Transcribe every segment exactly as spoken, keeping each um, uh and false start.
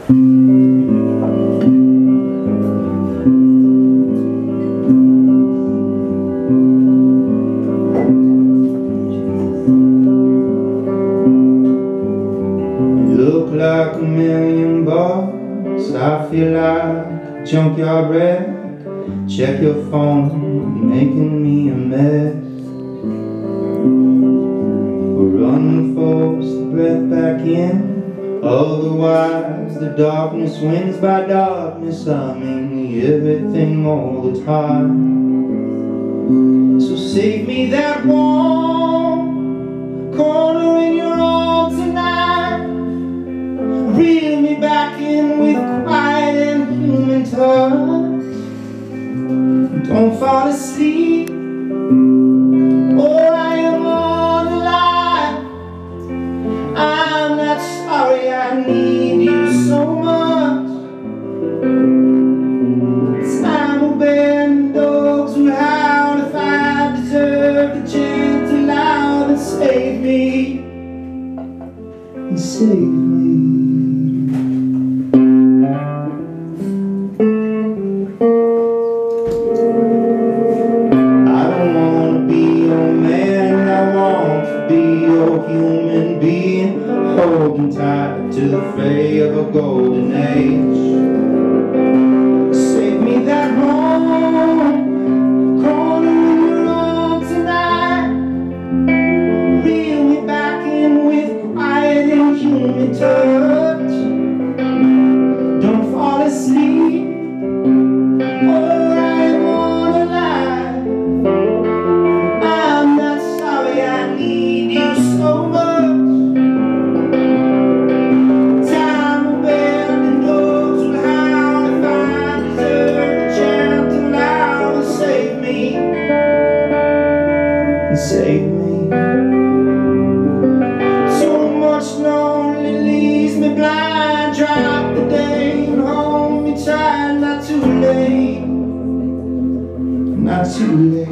Like a million bucks, I feel like a junkyard wreck. Check your phone, you're making me a mess. We're running, force the breath back in. Otherwise the darkness wins. By darkness I mean everything all the time. So save me that warm corner in your arms tonight. Reel me back in with quiet and human touch. Don't fall asleep, or I am on the line. I'm not sorry, I need you so much. Time will bend, dogs will howl. If I deserve the chance to loud and save me, and save me. Human being holding tight to the fray of a golden age. Save me that wrong corner in your arms tonight. Reel me back in with quiet and human touch. Don't fall asleep, or I am on a lie. I'm not sorry, I need you so much. Time will bend and dogs will howl. If I deserve the chance to loud and save me, and save me. So much lonely leaves me blind. Drop the day and hold me tight. Not too late, not too late.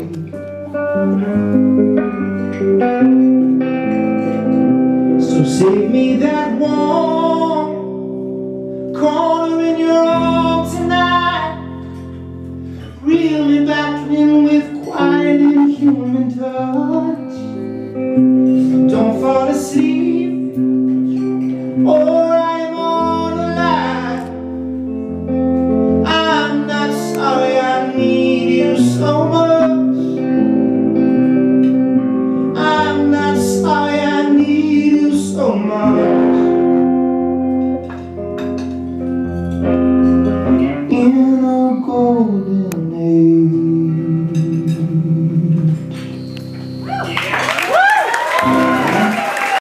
So save me that warm corner in your arms tonight. Reel me back in with quiet and human touch. Don't fall asleep, or